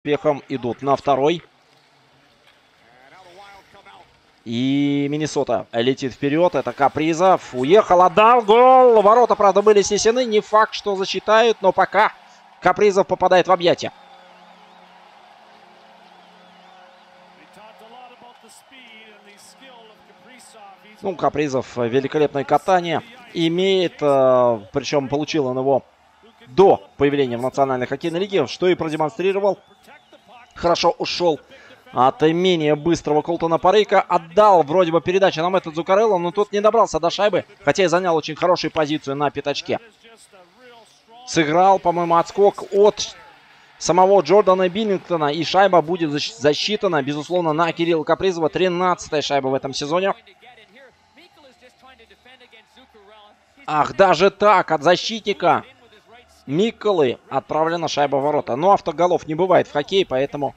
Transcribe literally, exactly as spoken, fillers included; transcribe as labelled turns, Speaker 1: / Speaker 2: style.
Speaker 1: успехом идут на второй. И Миннесота летит вперед. Это Капризов. Уехал, отдал гол. Ворота, правда, были снесены. Не факт, что засчитают, но пока Капризов попадает в объятия. Ну, Капризов великолепное катание имеет. Причем получил он его до появления в Национальной хоккейной лиге, что и продемонстрировал. Хорошо ушел от менее быстрого Колтона Парейка. Отдал вроде бы передачу на Мэтта Дзуккарелло, но тот не добрался до шайбы, хотя и занял очень хорошую позицию на пятачке. Сыграл, по-моему, отскок от самого Джордана Биллингтона, и шайба будет засчитана, безусловно, на Кирилла Капризова. тринадцатая шайба в этом сезоне. Ах, даже так, от защитника Микколы отправлена шайба в ворота. Но автоголов не бывает в хоккее, поэтому...